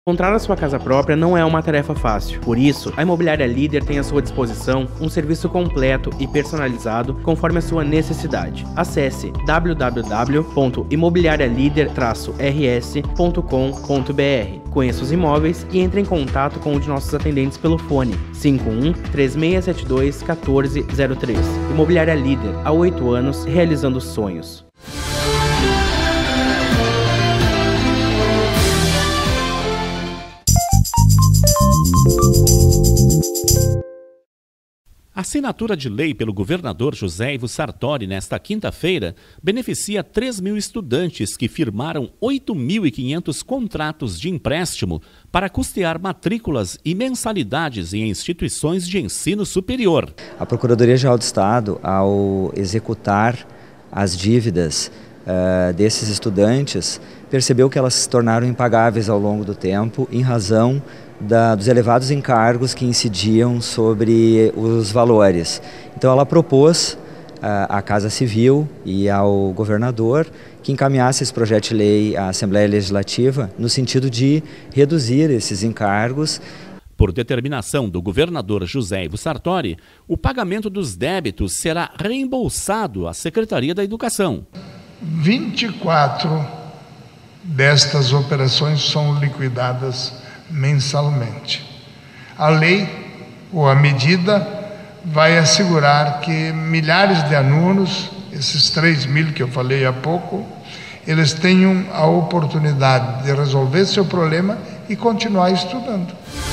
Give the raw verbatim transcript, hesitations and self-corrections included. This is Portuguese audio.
Encontrar a sua casa própria não é uma tarefa fácil. Por isso, a Imobiliária Líder tem à sua disposição um serviço completo e personalizado conforme a sua necessidade. Acesse w w w ponto imobiliaria líder traço r s ponto com ponto b r. Conheça os imóveis e entre em contato com um de nossos atendentes pelo fone cinco um, três seis sete dois, um quatro zero três. Imobiliária Líder, há oito anos, realizando sonhos. A assinatura de lei pelo governador José Ivo Sartori nesta quinta-feira beneficia três mil estudantes que firmaram oito mil e quinhentos contratos de empréstimo para custear matrículas e mensalidades em instituições de ensino superior. A Procuradoria-Geral do Estado, ao executar as dívidas uh, desses estudantes, percebeu que elas se tornaram impagáveis ao longo do tempo em razão Da, dos elevados encargos que incidiam sobre os valores. Então ela propôs à Casa Civil e ao governador que encaminhasse esse projeto de lei à Assembleia Legislativa no sentido de reduzir esses encargos. Por determinação do governador José Ivo Sartori, o pagamento dos débitos será reembolsado à Secretaria da Educação. vinte e quatro destas operações são liquidadas mensalmente. A lei, ou a medida, vai assegurar que milhares de alunos, esses três mil que eu falei há pouco, eles tenham a oportunidade de resolver seu problema e continuar estudando.